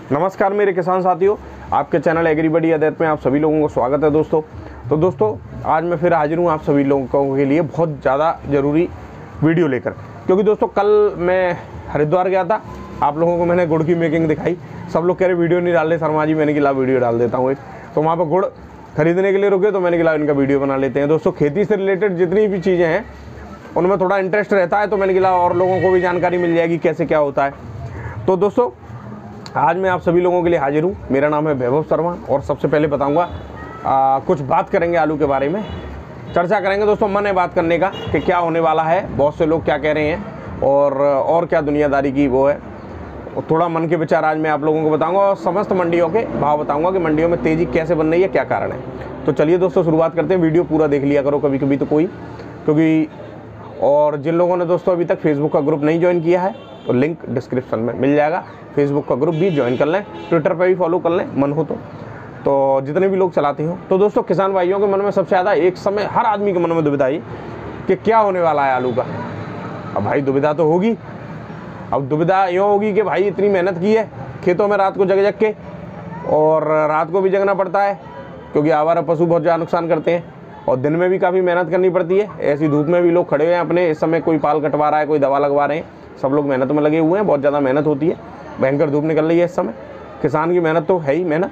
नमस्कार मेरे किसान साथियों, आपके चैनल एग्रीबडी अदैत में आप सभी लोगों को स्वागत है दोस्तों। तो दोस्तों आज मैं फिर हाजिर हूँ आप सभी लोगों के लिए बहुत ज़्यादा ज़रूरी वीडियो लेकर, क्योंकि दोस्तों कल मैं हरिद्वार गया था। आप लोगों को मैंने गुड़ की मेकिंग दिखाई। सब लोग कह रहे वीडियो नहीं डाल रहे शर्मा जी, मैंने कहा वीडियो डाल देता हूँ एक। तो वहाँ पर गुड़ खरीदने के लिए रुके तो मैंने कहा इनका वीडियो बना लेते हैं। दोस्तों खेती से रिलेटेड जितनी भी चीज़ें हैं उनमें थोड़ा इंटरेस्ट रहता है, तो मैंने कहा और लोगों को भी जानकारी मिल जाएगी कैसे क्या होता है। तो दोस्तों आज मैं आप सभी लोगों के लिए हाजिर हूँ। मेरा नाम है वैभव शर्मा और सबसे पहले बताऊँगा कुछ बात करेंगे आलू के बारे में, चर्चा करेंगे। दोस्तों मन है बात करने का कि क्या होने वाला है, बहुत से लोग क्या कह रहे हैं और क्या दुनियादारी की वो है। थोड़ा मन के विचार आज मैं आप लोगों को बताऊंगा और समस्त मंडियों के भाव बताऊंगा कि मंडियों में तेज़ी कैसे बन रही है, क्या कारण है। तो चलिए दोस्तों शुरुआत करते हैं। वीडियो पूरा देख लिया करो कभी कभी तो कोई, क्योंकि और जिन लोगों ने दोस्तों अभी तक फेसबुक का ग्रुप नहीं ज्वाइन किया है तो लिंक डिस्क्रिप्शन में मिल जाएगा। फेसबुक का ग्रुप भी ज्वाइन कर लें, ट्विटर पर भी फॉलो कर लें मन हो तो जितने भी लोग चलाते हो। तो दोस्तों किसान भाइयों के मन में सबसे ज़्यादा एक समय हर आदमी के मन में दुविधा है कि क्या होने वाला है आलू का। अब भाई दुविधा तो होगी। अब दुविधा यूँ होगी कि भाई इतनी मेहनत की है खेतों में रात को जग जग के, और रात को भी जगना पड़ता है क्योंकि आवारा पशु बहुत ज़्यादा नुकसान करते हैं, और दिन में भी काफ़ी मेहनत करनी पड़ती है। ऐसी धूप में भी लोग खड़े हुए हैं अपने, इस समय कोई पाल कटवा रहा है, कोई दवा लगवा रहे हैं, सब लोग मेहनत में लगे हुए हैं। बहुत ज़्यादा मेहनत होती है, भयंकर धूप निकल रही है इस समय। किसान की मेहनत तो है ही मेहनत।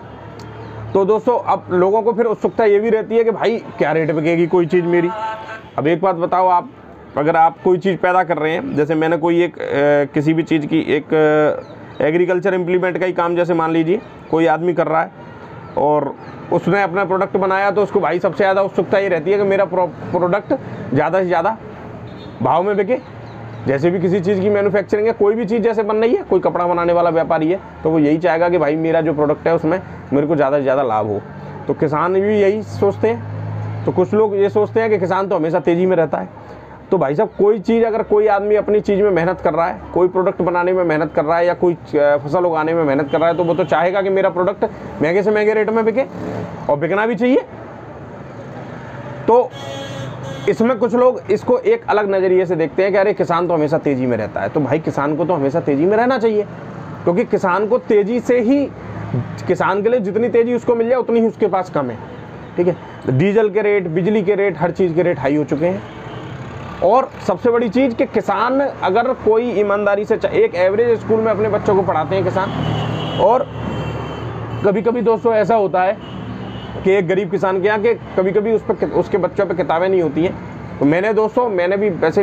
तो दोस्तों अब लोगों को फिर उत्सुकता ये भी रहती है कि भाई क्या रेट बिकेगी कोई चीज़ मेरी। अब एक बात बताओ, आप अगर आप कोई चीज़ पैदा कर रहे हैं, जैसे मैंने कोई एक किसी भी चीज़ की एक एग्रीकल्चर इम्प्लीमेंट का ही काम जैसे मान लीजिए कोई आदमी कर रहा है और उसने अपना प्रोडक्ट बनाया, तो उसको भाई सबसे ज़्यादा उत्सुकता ये रहती है कि मेरा प्रोडक्ट ज़्यादा से ज़्यादा भाव में बिके। जैसे भी किसी चीज़ की मैन्युफैक्चरिंग है, कोई भी चीज़ जैसे बन रही है, कोई कपड़ा बनाने वाला व्यापारी है तो वो यही चाहेगा कि भाई मेरा जो प्रोडक्ट है उसमें मेरे को ज़्यादा से ज़्यादा लाभ हो। तो किसान भी यही सोचते हैं। तो कुछ लोग ये सोचते हैं कि किसान तो हमेशा तेज़ी में रहता है। तो भाई साहब कोई चीज़ अगर कोई आदमी अपनी चीज़ में मेहनत कर रहा है, कोई प्रोडक्ट बनाने में मेहनत कर रहा है या कोई फसल उगाने में मेहनत कर रहा है, तो वो तो चाहेगा कि मेरा प्रोडक्ट महंगे से महंगे रेट में बिके, और बिकना भी चाहिए। तो इसमें कुछ लोग इसको एक अलग नज़रिए से देखते हैं कि अरे किसान तो हमेशा तेज़ी में रहता है। तो भाई किसान को तो हमेशा तेज़ी में रहना चाहिए, क्योंकि किसान को तेज़ी से ही, किसान के लिए जितनी तेज़ी उसको मिल जाए उतनी ही उसके पास कम है। ठीक है, डीजल के रेट, बिजली के रेट, हर चीज़ के रेट हाई हो चुके हैं। और सबसे बड़ी चीज़ कि किसान अगर कोई ईमानदारी से, एक एवरेज स्कूल में अपने बच्चों को पढ़ाते हैं किसान, और कभी कभी दोस्तों ऐसा होता है कि एक गरीब किसान के यहाँ के कभी कभी उसके बच्चों पे किताबें नहीं होती हैं। तो मैंने भी वैसे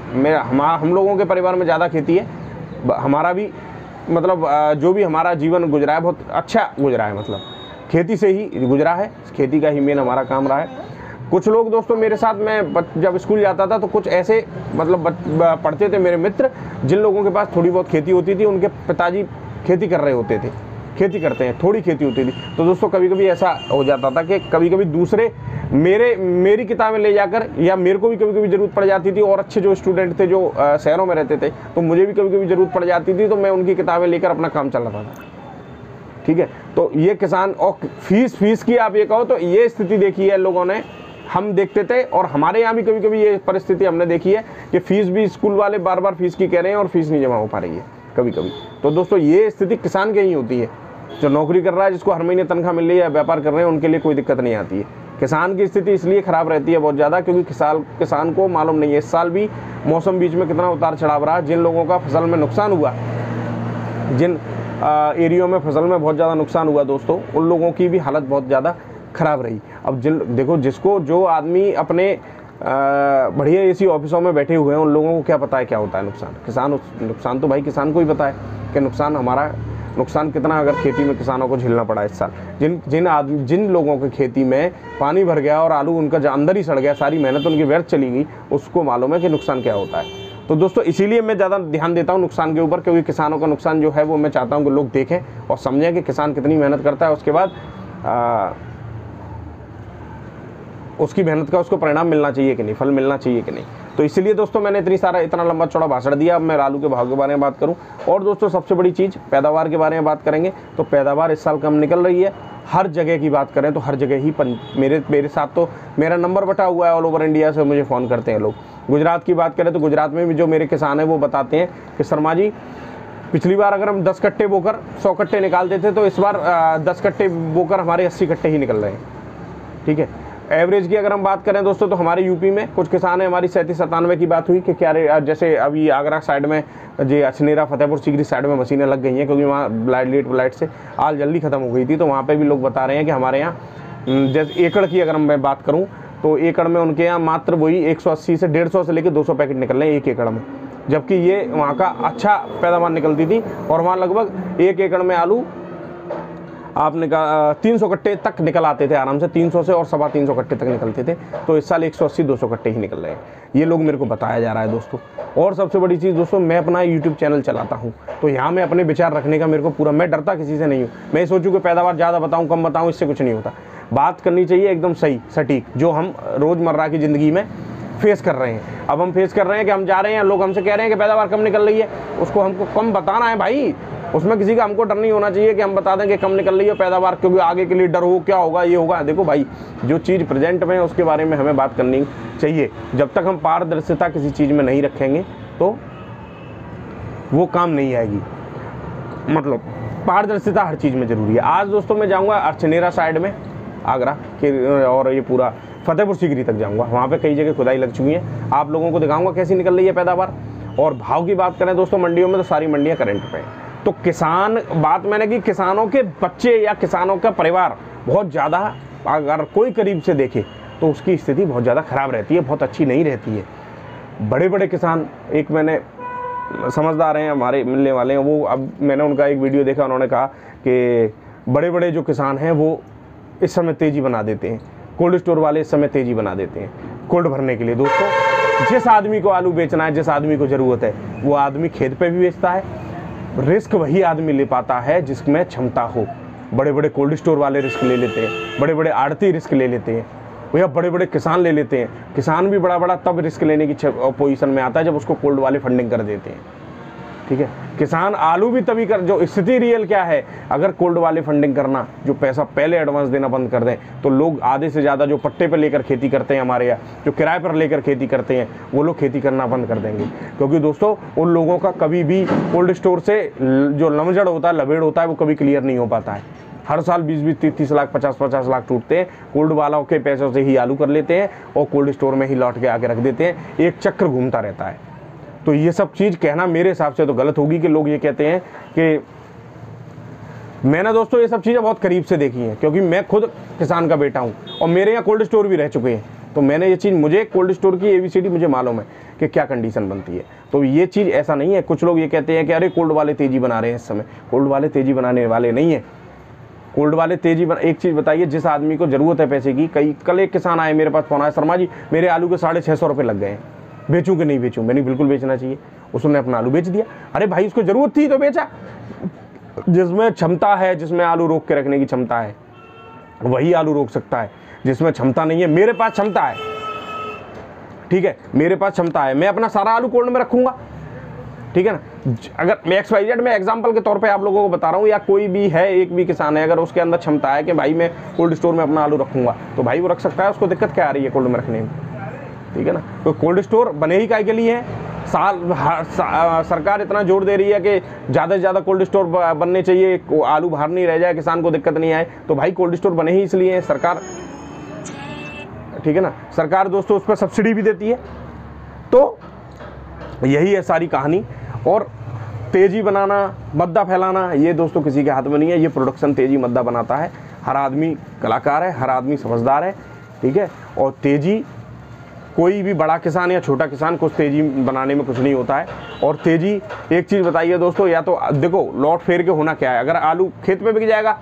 हम लोगों के परिवार में ज़्यादा खेती है, हमारा भी मतलब जो भी हमारा जीवन गुजरा है बहुत अच्छा गुजरा है, मतलब खेती से ही गुजरा है, खेती का ही मेन हमारा काम रहा है। कुछ लोग दोस्तों मेरे साथ, मैं जब स्कूल जाता था तो कुछ ऐसे मतलब पढ़ते थे मेरे मित्र जिन लोगों के पास थोड़ी बहुत खेती होती थी, उनके पिताजी खेती कर रहे होते थे, खेती करते हैं, थोड़ी खेती होती थी। तो दोस्तों कभी कभी ऐसा हो जाता था कि कभी कभी दूसरे मेरी किताबें ले जाकर, या मेरे को भी कभी कभी ज़रूरत पड़ जाती थी, और अच्छे जो स्टूडेंट थे जो शहरों में रहते थे तो मुझे भी कभी कभी ज़रूरत पड़ जाती थी, तो मैं उनकी किताबें लेकर अपना काम चलाता था। ठीक है, तो ये किसान, और फीस की आप ये कहो तो ये स्थिति देखी है लोगों ने, हम देखते थे, और हमारे यहाँ भी कभी कभी ये परिस्थिति हमने देखी है कि फ़ीस भी स्कूल वाले बार बार फीस की कह रहे हैं और फीस नहीं जमा हो पा रही है कभी कभी। तो दोस्तों ये स्थिति किसान के ही होती है। जो नौकरी कर रहा है, जिसको हर महीने तनख्वाह मिल रही है, या व्यापार कर रहे हैं, उनके लिए कोई दिक्कत नहीं आती है। किसान की स्थिति इसलिए ख़राब रहती है बहुत ज़्यादा, क्योंकि किसान को मालूम नहीं है इस साल भी मौसम बीच में कितना उतार चढ़ाव रहा। जिन लोगों का फसल में नुकसान हुआ, जिन एरियो में फसल में बहुत ज़्यादा नुकसान हुआ दोस्तों, उन लोगों की भी हालत बहुत ज़्यादा ख़राब रही। अब देखो जो आदमी अपने बढ़िया एसी ऑफिसों में बैठे हुए हैं, उन लोगों को क्या पता है क्या होता है नुकसान। नुकसान तो भाई किसान को ही पता है कि नुकसान कितना अगर खेती में किसानों को झेलना पड़ा इस साल। जिन लोगों की खेती में पानी भर गया और आलू उनका अंदर ही सड़ गया, सारी मेहनत उनकी व्यर्थ चली गई, उसको मालूम है कि नुकसान क्या होता है। तो दोस्तों इसीलिए मैं ज़्यादा ध्यान देता हूँ नुकसान के ऊपर, क्योंकि किसानों का नुकसान जो है वो मैं चाहता हूँ कि लोग देखें और समझें कि किसान कितनी मेहनत करता है, उसके बाद उसकी मेहनत का उसको परिणाम मिलना चाहिए कि नहीं, फल मिलना चाहिए कि नहीं। तो इसीलिए दोस्तों मैंने इतना लंबा चौड़ा भाषण दिया। अब मैं आलू के भाव के बारे में बात करूं, और दोस्तों सबसे बड़ी चीज़ पैदावार के बारे में बात करेंगे। तो पैदावार इस साल कम निकल रही है। हर जगह की बात करें तो हर जगह ही मेरे साथ तो मेरा नंबर बटा हुआ है, ऑल ओवर इंडिया से मुझे फ़ोन करते हैं लोग। गुजरात की बात करें तो गुजरात में भी जो मेरे किसान हैं वो बताते हैं कि शर्मा जी पिछली बार अगर हम 10 कट्टे बोकर 100 कट्टे निकालते थे, तो इस बार 10 कट्टे बोकर हमारे 80 कट्टे ही निकल रहे हैं। ठीक है, एवरेज की अगर हम बात करें दोस्तों, तो हमारे यूपी में कुछ किसान हैं, हमारी 37-97 की बात हुई कि क्या जैसे अभी आगरा साइड में जो अछनेरा फतेहपुर सीकरी साइड में मशीनें लग गई हैं, क्योंकि वहाँ लाइट से आल जल्दी ख़त्म हो गई थी, तो वहाँ पे भी लोग बता रहे हैं कि हमारे यहाँ जैसे एकड़ की अगर मैं बात करूँ, तो एकड़ में उनके यहाँ मात्र वही 180 से 150 से लेकर 200 पैकेट निकल रहे हैं 1 एकड़ में, जबकि ये वहाँ का अच्छा पैदावार निकलती थी, और वहाँ लगभग 1 एकड़ में आलू आपने कहा 300 कट्टे तक निकल आते थे आराम से, 300 से और 325 कट्टे तक निकलते थे। तो इस साल 180-200 कट्टे ही निकल रहे हैं, ये लोग मेरे को बताया जा रहा है दोस्तों। और सबसे बड़ी चीज़ दोस्तों, मैं अपना यूट्यूब चैनल चलाता हूँ, तो यहाँ मैं अपने विचार रखने का मेरे को पूरा, मैं डरता किसी से नहीं हूँ। मैं सोचूँ कि पैदावार ज़्यादा बताऊँ कम बताऊँ, इससे कुछ नहीं होता। बात करनी चाहिए एकदम सही सटीक, जो हम रोज़मर्रा की ज़िंदगी में फेस कर रहे हैं। अब हम फेस कर रहे हैं कि हम जा रहे हैं, लोग हमसे कह रहे हैं कि पैदावार कम निकल रही है, उसको हमको कम बताना है भाई। उसमें किसी का हमको डर नहीं होना चाहिए कि हम बता दें कि कम निकल रही है पैदावार, क्योंकि आगे के लिए डर हो, क्या होगा, ये होगा। देखो भाई, जो चीज़ प्रेजेंट में है उसके बारे में हमें बात करनी चाहिए। जब तक हम पारदर्शिता किसी चीज़ में नहीं रखेंगे तो वो काम नहीं आएगी। मतलब पारदर्शिता हर चीज़ में ज़रूरी है। आज दोस्तों मैं जाऊँगा अछनेरा साइड में, आगरा के, और ये पूरा फतेहपुर सीकरी तक जाऊँगा। वहाँ पे कई जगह खुदाई लग चुकी है, आप लोगों को दिखाऊँगा कैसी निकल रही है पैदावार। और भाव की बात करें दोस्तों, मंडियों में तो सारी मंडियाँ करंट पे हैं। तो किसान, बात मैंने की किसानों के बच्चे या किसानों का परिवार बहुत ज़्यादा, अगर कोई करीब से देखे तो उसकी स्थिति बहुत ज़्यादा ख़राब रहती है, बहुत अच्छी नहीं रहती है। बड़े बड़े किसान, एक मैंने समझदार हैं हमारे मिलने वाले हैं, वो, अब मैंने उनका एक वीडियो देखा, उन्होंने कहा कि बड़े बड़े जो किसान हैं वो इस समय तेज़ी बना देते हैं, कोल्ड स्टोर वाले इस समय तेज़ी बना देते हैं कोल्ड भरने के लिए। दोस्तों, जिस आदमी को आलू बेचना है, जिस आदमी को ज़रूरत है, वो आदमी खेत पे भी बेचता है। रिस्क वही आदमी ले पाता है जिसमें क्षमता हो। बड़े बड़े कोल्ड स्टोर वाले रिस्क ले लेते हैं, बड़े बड़े आड़ती रिस्क ले लेते हैं, या बड़े बड़े किसान ले लेते हैं। किसान भी बड़ा तब रिस्क लेने की पोजीशन में आता है जब उसको कोल्ड वाले फंडिंग कर देते हैं। ठीक है, किसान आलू भी तभी कर, जो स्थिति रियल क्या है, अगर कोल्ड वाले फंडिंग करना, जो पैसा पहले एडवांस देना बंद कर दें, तो लोग आधे से ज़्यादा जो पट्टे पे लेकर खेती करते हैं हमारे यहाँ, जो किराए पर लेकर खेती करते हैं, वो लोग खेती करना बंद कर देंगे। क्योंकि दोस्तों, उन लोगों का कभी भी कोल्ड स्टोर से जो लमजड़ होता है, लबेड़ होता है, वो कभी क्लियर नहीं हो पाता है। हर साल 20-20, 30-30 लाख, 50-50 लाख टूटते हैं। कोल्ड वालों के पैसों से ही आलू कर लेते हैं और कोल्ड स्टोर में ही लौट के आके रख देते हैं। एक चक्र घूमता रहता है। तो ये सब चीज़ कहना मेरे हिसाब से तो गलत होगी कि लोग ये कहते हैं कि, मैंने दोस्तों ये सब चीज़ें बहुत करीब से देखी हैं, क्योंकि मैं खुद किसान का बेटा हूँ और मेरे यहाँ कोल्ड स्टोर भी रह चुके हैं। तो मैंने ये चीज़, मुझे कोल्ड स्टोर की ABCD मुझे मालूम है कि क्या कंडीशन बनती है। तो ये चीज़ ऐसा नहीं है। कुछ लोग ये कहते हैं कि अरे कोल्ड वाले तेज़ी बना रहे हैं इस समय, कोल्ड वाले तेज़ी बनाने वाले नहीं है। कोल्ड वाले तेज़ी एक चीज़ बताइए, जिस आदमी को ज़रूरत है पैसे की, कल एक किसान आए मेरे पास, फोन आया, शर्मा जी मेरे आलू के 650 रुपये लग गए हैं, बेचूं कि नहीं बेचूं? मैंने बिल्कुल बेचना चाहिए। उसने अपना आलू बेच दिया। अरे भाई, उसको ज़रूरत थी तो बेचा। जिसमें क्षमता है, जिसमें आलू रोक के रखने की क्षमता है, वही आलू रोक सकता है। जिसमें क्षमता नहीं है, मेरे पास क्षमता है, ठीक है, मेरे पास क्षमता है, मैं अपना सारा आलू कोल्ड में रखूँगा। ठीक है ना। अगर मैं XYZ में एग्जाम्पल के तौर पे आप लोगों को बता रहा हूँ, या कोई भी है, एक भी किसान है, अगर उसके अंदर क्षमता है कि भाई मैं कोल्ड स्टोर में अपना आलू रखूँगा, तो भाई वो रख सकता है। उसको दिक्कत क्या आ रही है कोल्ड में रखने में? ठीक है ना। तो कोल्ड स्टोर बने ही काय के लिए है? सरकार इतना जोर दे रही है कि ज़्यादा से ज़्यादा कोल्ड स्टोर बनने चाहिए, आलू बाहर नहीं रह जाए, किसान को दिक्कत नहीं आए। तो भाई कोल्ड स्टोर बने ही इसलिए है, सरकार, ठीक है ना। सरकार दोस्तों उस पर सब्सिडी भी देती है। तो यही है सारी कहानी। और तेज़ी बनाना, मद्दा फैलाना, ये दोस्तों किसी के हाथ में नहीं है। ये प्रोडक्शन तेज़ी मद्दा बनाता है। हर आदमी कलाकार है, हर आदमी समझदार है, ठीक है। और तेज़ी, कोई भी बड़ा किसान या छोटा किसान, कुछ तेज़ी बनाने में कुछ नहीं होता है। और तेज़ी, एक चीज़ बताइए दोस्तों, या तो देखो लौट फेर के होना क्या है। अगर आलू खेत में बिक जाएगा,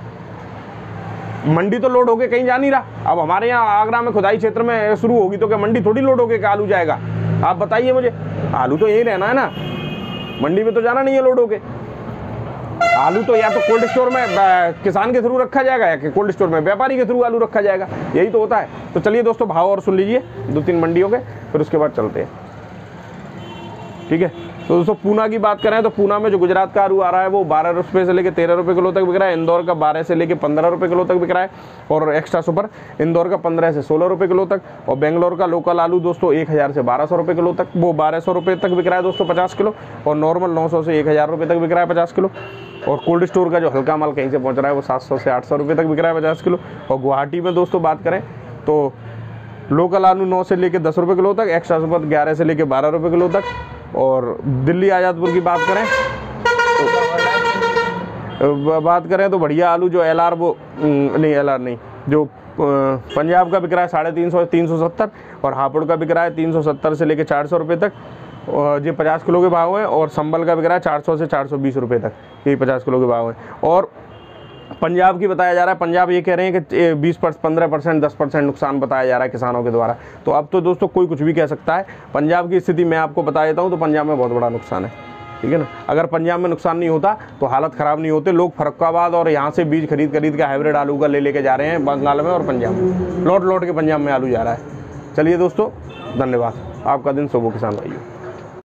मंडी तो लोड होके कहीं जा नहीं रहा। अब हमारे यहाँ आगरा में खुदाई क्षेत्र में शुरू होगी तो क्या मंडी थोड़ी लोड होके आलू जाएगा? आप बताइए मुझे। आलू तो यही रहना है ना, मंडी में तो जाना नहीं है लोड होके। आलू तो या तो कोल्ड स्टोर में किसान के थ्रू रखा जाएगा, या कोल्ड स्टोर में व्यापारी के थ्रू आलू रखा जाएगा। यही तो होता है। तो चलिए दोस्तों, भाव और सुन लीजिए 2-3 मंडियों के, फिर उसके बाद चलते हैं, ठीक है। तो दोस्तों पूना की बात करें तो पूना में जो गुजरात का आलू आ रहा है वो 12 रुपये से लेकर 13 रुपये किलो तक बिक रहा है। इंदौर का 12 से लेकर 15 रुपये किलो तक बिक रहा है। और एक्स्ट्रा सुपर इंदौर का 15 से 16 रुपये किलो तक। और बेंगलोर का लोकल आलू दोस्तों 1000 से 1200 रुपये किलो तक, वो 1200 रुपये तक बिक रहा है दोस्तों 50 किलो। और नॉर्मल 900 से 1000 रुपये तक बिक रहा है 50 किलो। और कोल्ड स्टोर का जो हल्का माल कहीं से पहुँच रहा है वो 700 से 800 रुपये तक बिक रहा है 50 किलो। और गुवाहाटी में दोस्तों बात करें तो लोकल आलू 9 से लेकर 10 रुपये किलो तक, एक्स्ट्रा सुपर 11 से लेकर 12 रुपये किलो तक। और दिल्ली आज़ादपुर की बात करें तो बढ़िया आलू जो LR वो नहीं, LR नहीं, जो पंजाब का बिक रहा है 350 370। और हापुड़ का बिक रहा है 370 से लेकर 400 रुपये तक, ये 50 किलो के भाव हैं। और संबल का बिक रहा है 400 से 420 रुपये तक, ये 50 किलो के भाव हैं। और पंजाब की बताया जा रहा है, पंजाब ये कह रहे हैं कि 15%, 10% नुकसान बताया जा रहा है किसानों के द्वारा। तो अब तो दोस्तों कोई कुछ भी कह सकता है। पंजाब की स्थिति मैं आपको बता देता हूँ, तो पंजाब में बहुत बड़ा नुकसान है, ठीक है ना। अगर पंजाब में नुकसान नहीं होता तो हालत ख़राब नहीं होते। लोग फर्रुखाबाद और यहाँ से बीज खरीद के हाइब्रिड आलू का लेके जा रहे हैं बंगाल में और पंजाब में, लौट के पंजाब में आलू जा रहा है। चलिए दोस्तों, धन्यवाद। आपका दिन शुभ हो किसान भाइयों।